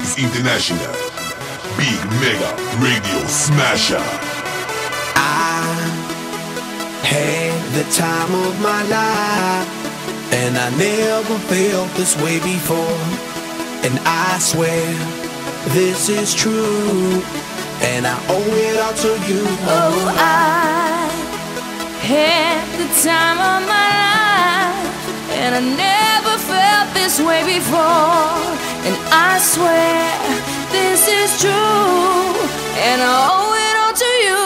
is International. Big Mega Radio Smasher. I had the time of my life, and I never felt this way before. And I swear this is true, and I owe it all to you. Oh, I had the time of my life, and I never felt this way before. And I swear this is true, and I owe it all to you.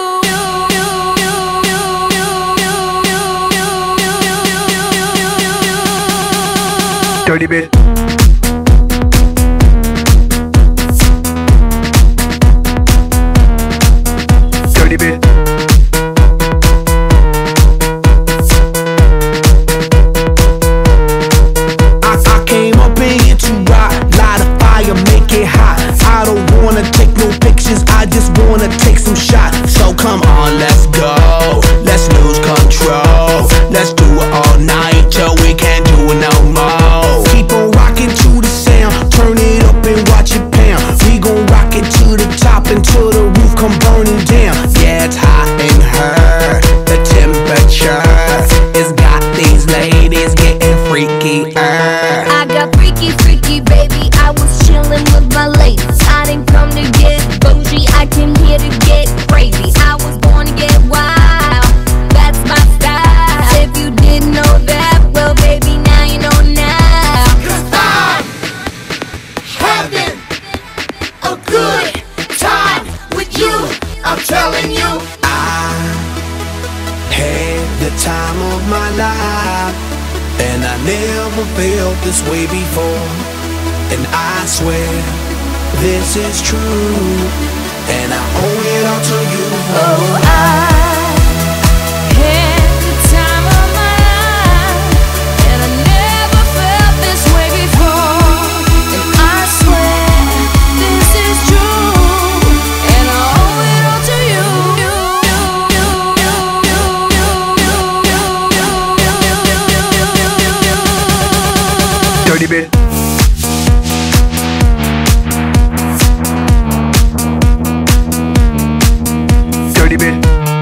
Dirty bit. Dirty bit. I came up in here to rock, light a fire, make it hot. I don't wanna take no pictures, I just wanna take some shots. So come on, let's go, let's lose control. Let's do it all night till we can't do it no more. Keep on rocking to the sound, turn it up and watch it pound. We gon' rock it to the top until the roof come burning down. Yeah, it's hot in her, the temperature has got these ladies getting freaky. I got freaky, freaky, baby. I was chillin' with my ladies. I didn't come to get bougie, I came here to get crazy. I was born to get wild, that's my style. If you didn't know that, well, baby, now you know now. 'Cause I'm having a good time with you, I'm telling you. I had the time of my life, and I never felt this way before. And I swear this is true, and I owe it all to you. Oh, I had the time of my life, and I never felt this way before. And I swear this is true, and I owe it all to you. Dirty bit. Dirty bit.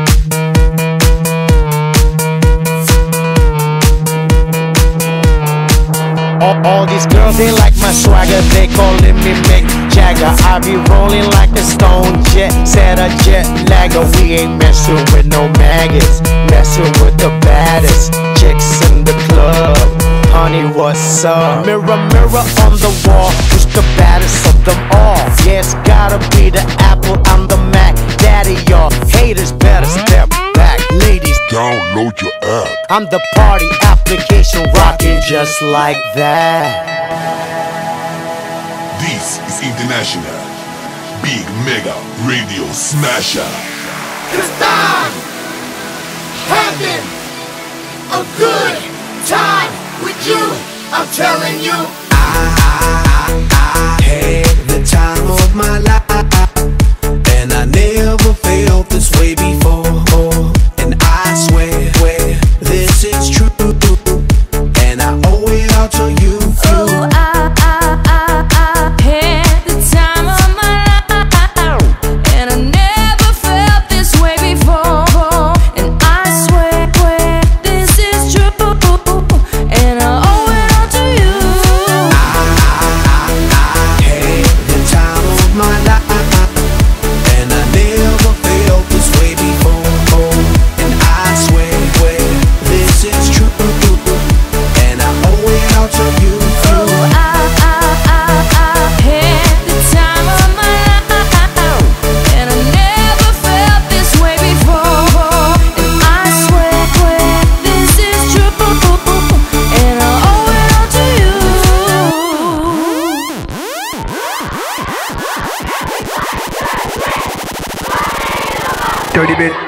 All these girls, they like my swagger, they calling me Mick Jagger. I be rolling like a stone jet, set a jet lagger. We ain't messing with no maggots, messing with the baddest chicks in the club. Honey, what's up? Mirror, mirror on the wall, who's the baddest of them all? Yeah, it's gotta be the Apple, I'm the Mac. Daddy, y'all haters better step back. Ladies, Download your app. I'm the party application, rocking just like that. This is International. Big Mega Radio Smasher. 'Cause I'm having a good time with you, I'm telling you. I had the time of my life, and I never felt this way before. And I swear this is true, and I owe it all to you. Oh, I had the time of my life, and I never felt this way before. And I swear this is true, and I owe it all to you. I had the time of my life, and I never felt this way before. And I swear this is true, and I owe it all to you. Oh, I had the time of my life, and I never felt this way before. And I swear this is true, and I owe it all to you. Dirty bit.